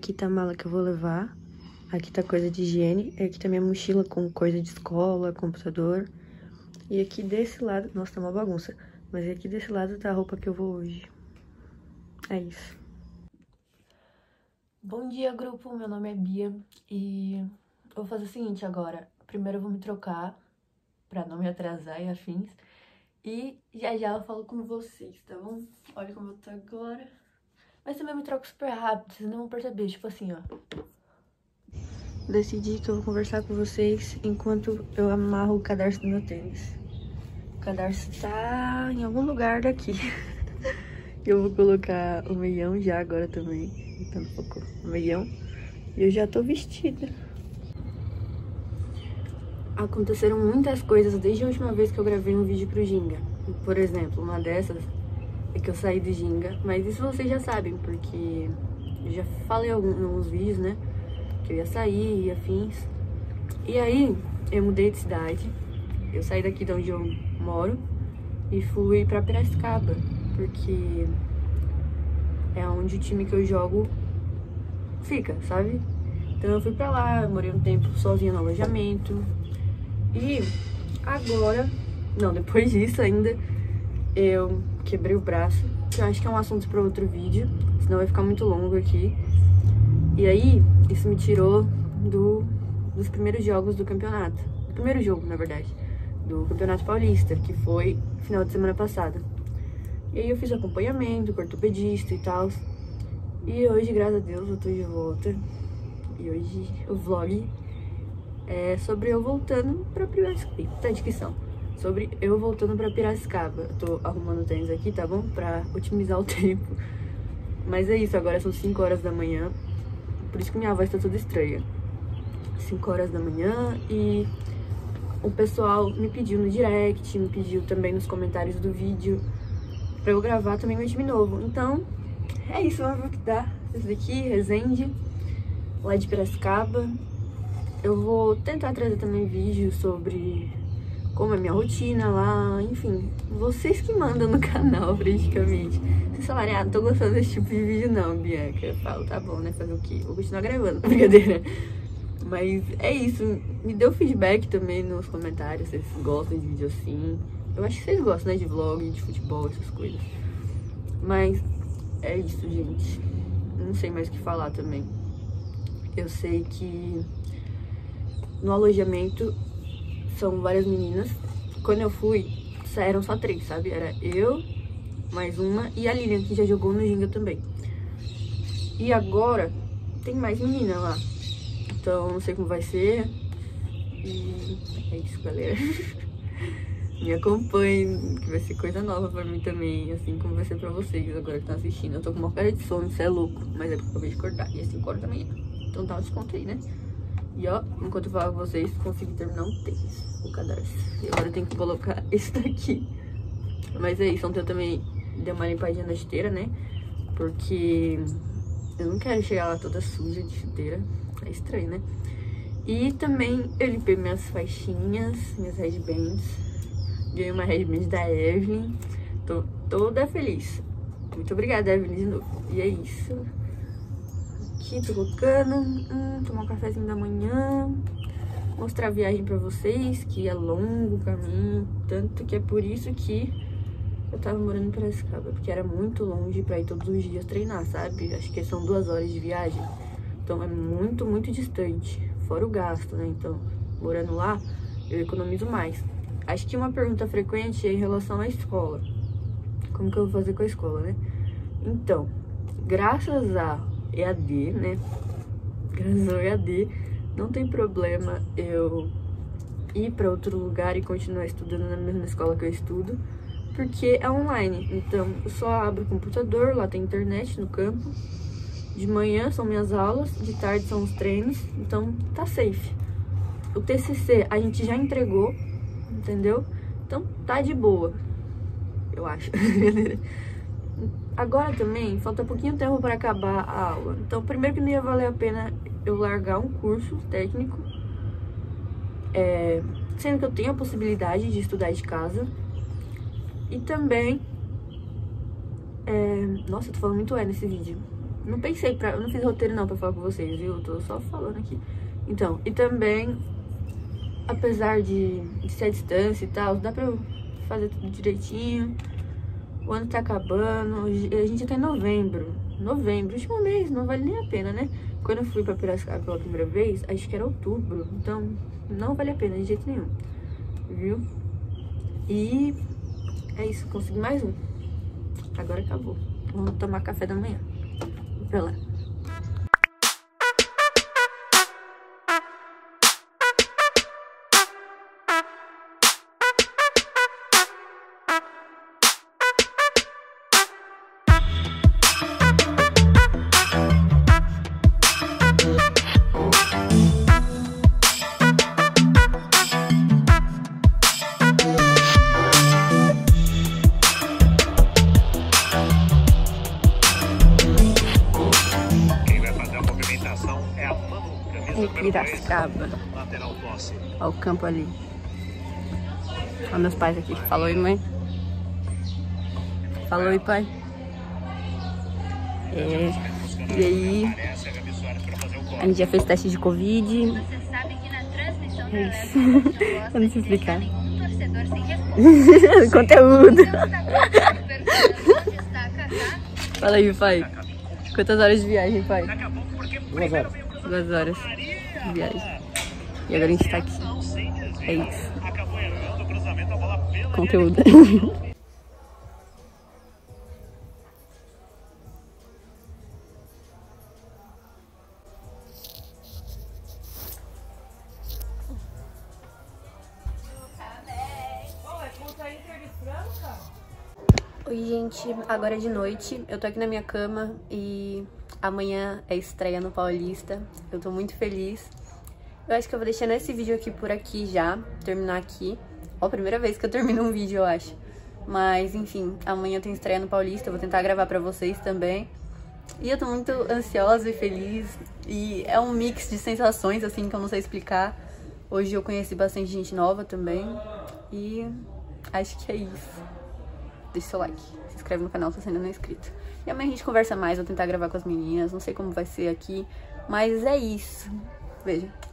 Aqui tá a mala que eu vou levar. Aqui tá coisa de higiene. Aqui tá minha mochila com coisa de escola, computador. E aqui desse lado... Nossa, tá uma bagunça. Mas aqui desse lado tá a roupa que eu vou hoje. É isso. Bom dia, grupo. Meu nome é Bia. E eu vou fazer o seguinte agora. Primeiro eu vou me trocar pra não me atrasar e afins. E já já eu falo com vocês, tá bom? Olha como eu tô agora. Mas também eu me troco super rápido, vocês não vão perceber. Tipo assim, ó. Decidi que eu vou conversar com vocês enquanto eu amarro o cadarço do meu tênis. O cadarço tá em algum lugar daqui. Eu vou colocar o meião já agora também. Então um pouco o meião. E eu já tô vestida. Aconteceram muitas coisas desde a última vez que eu gravei um vídeo pro Ginga. Por exemplo, uma dessas é que eu saí do Ginga. Mas isso vocês já sabem, porque eu já falei em alguns vídeos, né? Que eu ia sair e afins. E aí, eu mudei de cidade. Eu saí daqui de onde eu moro e fui pra Piracicaba, porque é onde o time que eu jogo fica, sabe? Então eu fui pra lá, eu morei um tempo sozinha no alojamento. E agora, não, depois disso ainda, eu quebrei o braço, que eu acho que é um assunto pra outro vídeo, senão vai ficar muito longo aqui. E aí, isso me tirou dos primeiros jogos do campeonato. Do primeiro jogo, na verdade, do Campeonato Paulista, que foi final de semana passada. E aí eu fiz acompanhamento com ortopedista e tal. E hoje, graças a Deus, eu tô de volta. E hoje o vlog é sobre eu voltando pra Piracicaba. Tá, dicção. Sobre eu voltando pra Piracicaba. Eu tô arrumando o tênis aqui, tá bom? Pra otimizar o tempo. Mas é isso, agora são 5 horas da manhã. Por isso que minha voz tá toda estranha. 5 horas da manhã e o pessoal me pediu no direct, me pediu também nos comentários do vídeo pra eu gravar também um time novo. Então, é isso, vamos ver o que dá. Esse daqui, Resende, lá de Piracicaba. Eu vou tentar trazer também vídeos sobre como é minha rotina lá, enfim. Vocês que mandam no canal, praticamente. Vocês falarem, ah, não tô gostando desse tipo de vídeo não, Bianca. Eu falo, tá bom, né, fazer o quê? Vou continuar gravando, brincadeira. Mas é isso, me deu feedback também nos comentários, se vocês gostam de vídeo assim. Eu acho que vocês gostam, né, de vlog, de futebol, essas coisas. Mas é isso, gente. Não sei mais o que falar também. Eu sei que no alojamento são várias meninas. Quando eu fui, eram só 3, sabe? Era eu, mais uma e a Lilian, que já jogou no Ginga também. E agora tem mais menina lá. Então não sei como vai ser. E é isso, galera. Me acompanhem, que vai ser coisa nova pra mim também, assim como vai ser pra vocês agora que estão assistindo. Eu tô com uma cara de sono, isso é louco, mas é porque eu acabei de acordar, e é 5 horas da manhã. Então tá um desconto aí, né? E ó, enquanto eu falo com vocês, consegui terminar um tênis, o cadarço. E agora eu tenho que colocar esse daqui. Mas é isso, ontem eu também dei uma limpadinha na esteira, né? Porque eu não quero chegar lá toda suja de chuteira, é estranho, né? E também eu limpei minhas faixinhas, minhas headbands. Ganhei uma headband da Evelyn. Tô toda feliz. Muito obrigada, Evelyn, de novo. E é isso. Aqui, tô colocando. Tomar um cafezinho da manhã. Mostrar a viagem pra vocês, que é longo o caminho. Tanto que é por isso que eu tava morando em Piracicaba. Porque era muito longe pra ir todos os dias treinar, sabe? Acho que são 2 horas de viagem. Então é muito, muito distante. Fora o gasto, né? Então, morando lá, eu economizo mais. Acho que uma pergunta frequente é em relação à escola. Como que eu vou fazer com a escola, né? Então, graças a EAD, né? Graças ao EAD, não tem problema eu ir para outro lugar e continuar estudando na mesma escola que eu estudo, porque é online. Então, eu só abro o computador, lá tem internet no campo. De manhã são minhas aulas, de tarde são os treinos, então tá safe. O TCC a gente já entregou, entendeu? Então tá de boa, eu acho. Agora também falta pouquinho tempo para acabar a aula. Então primeiro que não ia valer a pena eu largar um curso técnico, sendo que eu tenho a possibilidade de estudar de casa. E também nossa, eu tô falando muito nesse vídeo. não pensei eu não fiz roteiro não pra falar com vocês, viu? Eu tô só falando aqui. Então, e também, apesar de ser a distância e tal, dá pra eu fazer tudo direitinho. O ano tá acabando, a gente tá em novembro. Novembro, último mês, não vale nem a pena, né? Quando eu fui pra Piracicaba pela primeira vez, acho que era outubro. Então, não vale a pena de jeito nenhum. Viu? E é isso, consegui mais um. Agora acabou. Vamos tomar café da manhã. Vou pra lá. Piracicaba. Olha o campo ali. Olha meus pais aqui. Falou oi, mãe. Falou oi, pai. E aí? A gente já fez teste de Covid. É isso. Eu não sei explicar. Conteúdo. Fala aí, pai. Quantas horas de viagem, pai? 2 horas. 2 horas de viagem. E agora a gente tá aqui. É isso. Conteúdo. Oi, gente. Agora é de noite. Eu tô aqui na minha cama e amanhã é estreia no Paulista. Eu tô muito feliz. Eu acho que eu vou deixando esse vídeo aqui por aqui já, terminar aqui. Ó, a primeira vez que eu termino um vídeo, eu acho. Mas, enfim, amanhã tem estreia no Paulista, eu vou tentar gravar pra vocês também. E eu tô muito ansiosa e feliz. E é um mix de sensações, assim, que eu não sei explicar. Hoje eu conheci bastante gente nova também. E acho que é isso. Deixa seu like, se inscreve no canal se você ainda não é inscrito. E amanhã a gente conversa mais, vou tentar gravar com as meninas. Não sei como vai ser aqui, mas é isso. Beijo.